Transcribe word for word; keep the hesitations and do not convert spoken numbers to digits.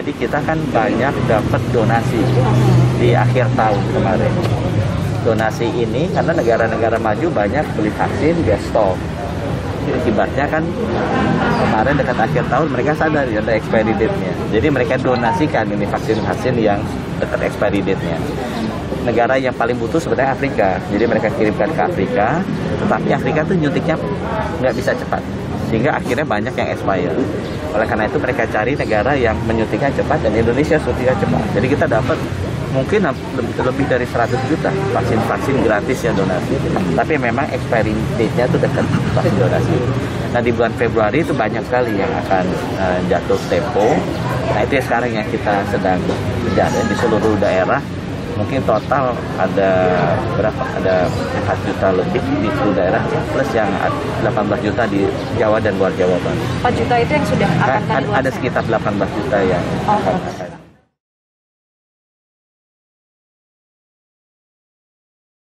Jadi kita kan banyak dapat donasi di akhir tahun kemarin. Donasi ini karena negara-negara maju banyak beli vaksin dia stok. Akibatnya kan kemarin dekat akhir tahun mereka sadar ada expiry date-nya. Jadi mereka donasikan ini vaksin-vaksin yang dekat expiry date-nya. Negara yang paling butuh sebenarnya Afrika. Jadi mereka kirimkan ke Afrika, tetapi Afrika tuh nyuntiknya nggak bisa cepat. Sehingga akhirnya banyak yang expire. Oleh karena itu mereka cari negara yang menyuntiknya cepat dan Indonesia suntiknya cepat. Jadi kita dapat mungkin lebih dari seratus juta vaksin-vaksin gratis ya donasi. Tapi memang expiry date-nya itu dekat vaksin donasi. Nah di bulan Februari itu banyak sekali yang akan uh, jatuh tempo. Nah itu ya sekarang yang kita sedang kerja di seluruh daerah. Mungkin total ada berapa? Ada empat juta lebih di seluruh daerah plus yang delapan belas juta di Jawa dan luar Jawa. empat juta itu yang sudah akan ada sekitar delapan belas juta yang akan, akan